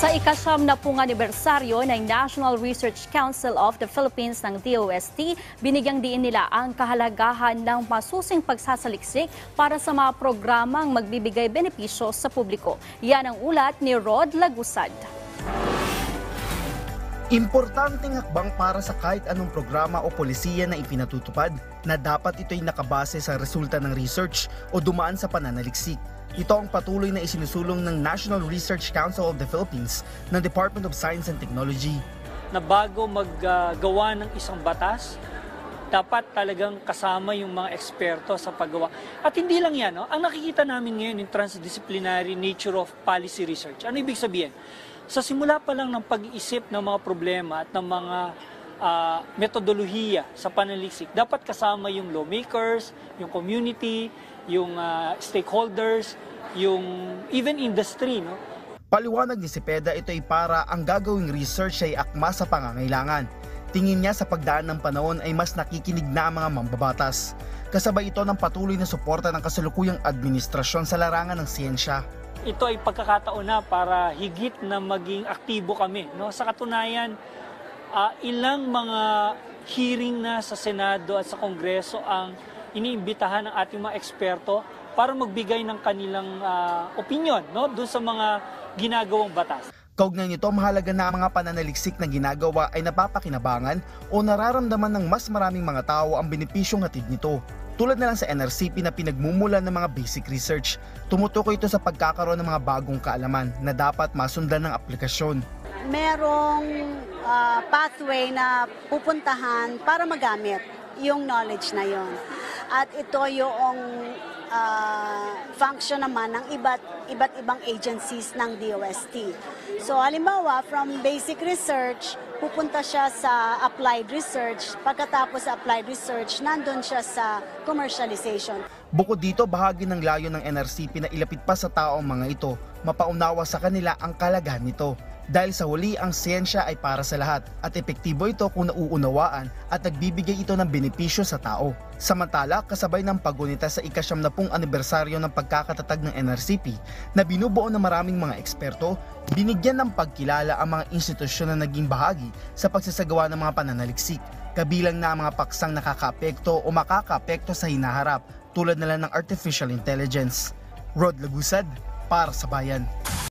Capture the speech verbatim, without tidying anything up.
Sa ikasyam na pung anibersaryo ng National Research Council of the Philippines ng D O S T, binigyang diin nila ang kahalagahan ng masusing pagsasaliksik para sa mga programang magbibigay benepisyo sa publiko. Yan ang ulat ni Rod Lagusad. Importanteng hakbang para sa kahit anong programa o polisiya na ipinatutupad na dapat ito'y nakabase sa resulta ng research o dumaan sa pananaliksik. Ito ang patuloy na isinusulong ng National Research Council of the Philippines ng Department of Science and Technology. Na bago maggawa ng isang batas, dapat talagang kasama yung mga eksperto sa paggawa. At hindi lang yan, no? Ang nakikita namin ngayon yung transdisciplinary nature of policy research. Ano ibig sabihin? Sa simula pa lang ng pag-iisip ng mga problema at ng mga uh, metodolohiya sa panaliksik, dapat kasama yung lawmakers, yung community, yung uh, stakeholders, yung even industry. No? Paliwanag ni Cepeda, ito ay para ang gagawing research ay akma sa pangangailangan. Tingin niya sa pagdaan ng panahon ay mas nakikinig na ang mga mambabatas. Kasabay ito ng patuloy na suporta ng kasalukuyang administrasyon sa larangan ng siyensya. Ito ay pagkakataon na para higit na maging aktibo kami. No? Sa katunayan, uh, ilang mga hearing na sa Senado at sa Kongreso ang iniimbitahan ng ating mga eksperto para magbigay ng kanilang uh, opinion, no, doon sa mga ginagawang batas. Kaugnay nito, mahalaga na ang mga pananaliksik na ginagawa ay napapakinabangan o nararamdaman ng mas maraming mga tao ang benepisyong hatid nito. Tulad na lang sa N R C P na pinagmumulan ng mga basic research, tumutukoy ito sa pagkakaroon ng mga bagong kaalaman na dapat masundan ng aplikasyon. Merong uh, pathway na pupuntahan para magamit yung knowledge na yon. At ito yung uh, function naman ng iba't, iba't ibang agencies ng D O S T. So halimbawa, from basic research, pupunta siya sa applied research. Pagkatapos sa applied research, nandun siya sa commercialization. Bukod dito, bahagi ng layo ng N R C P na ilapit pa sa tao ang mga ito, mapaunawa sa kanila ang kalagahan nito. Dahil sa huli, ang siyensya ay para sa lahat at epektibo ito kung nauunawaan at nagbibigay ito ng benepisyo sa tao. Samantala, kasabay ng paggunita sa ikasyam na pung anibersaryo ng pagkakatatag ng N R C P na binubuo ng maraming mga eksperto, binigyan ng pagkilala ang mga institusyon na naging bahagi sa pagsasagawa ng mga pananaliksik, kabilang na ang mga paksang nakakaapekto o makakaapekto sa hinaharap tulad na lang ng artificial intelligence. Rod Lagusad, para sa Bayan.